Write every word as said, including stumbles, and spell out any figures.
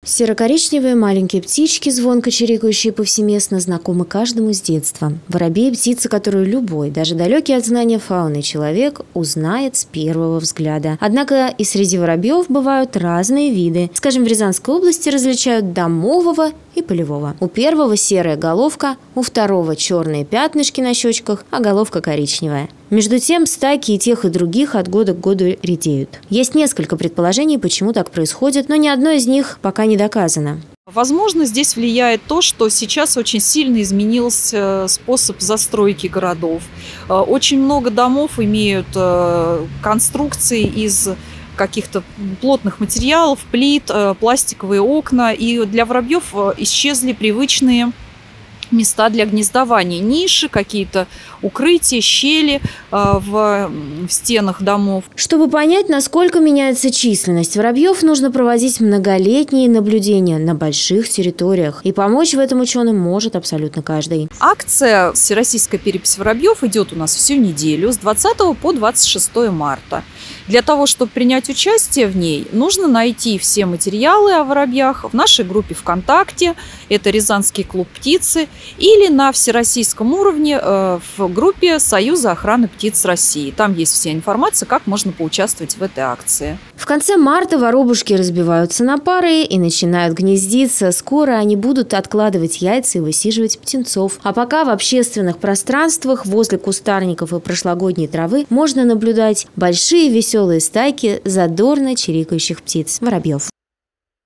Серо-коричневые маленькие птички, звонко чирикающие повсеместно, знакомы каждому с детства. Воробей – птица, которую любой, даже далекий от знания фауны человек, узнает с первого взгляда. Однако и среди воробьев бывают разные виды. Скажем, в Рязанской области различают домового и полевого. У первого серая головка, у второго черные пятнышки на щечках, а головка коричневая. Между тем, стайки и тех, и других от года к году редеют. Есть несколько предположений, почему так происходит, но ни одно из них пока не доказано. Возможно, здесь влияет то, что сейчас очень сильно изменился способ застройки городов. Очень много домов имеют конструкции из каких-то плотных материалов, плит, пластиковые окна. И для воробьев исчезли привычные места для гнездования, ниши, какие-то укрытия, щели в, в стенах домов. Чтобы понять, насколько меняется численность воробьев, нужно проводить многолетние наблюдения на больших территориях. И помочь в этом ученым может абсолютно каждый. Акция «Всероссийская перепись воробьев» идет у нас всю неделю с двадцатого по двадцать шестое марта. Для того, чтобы принять участие в ней, нужно найти все материалы о воробьях в нашей группе ВКонтакте, это Рязанский клуб птицы, или на всероссийском уровне в группе Союза охраны птиц России. Там есть вся информация, как можно поучаствовать в этой акции. В конце марта воробушки разбиваются на пары и начинают гнездиться. Скоро они будут откладывать яйца и высиживать птенцов. А пока в общественных пространствах возле кустарников и прошлогодней травы можно наблюдать большие веселые стайки задорно чирикающих птиц – воробьев.